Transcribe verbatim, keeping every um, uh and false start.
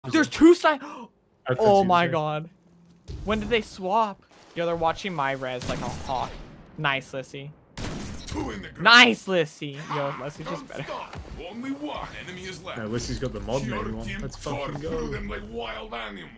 There's two side. Oh my there. god. When did they swap? Yo, they're watching my res like a hawk. Nice, Lissy. Nice, Lissy. Yo, Lissy's just better. Only one enemy is left. Yeah, Lissy's got the mod main one. Let's fucking go. Them like wild animals.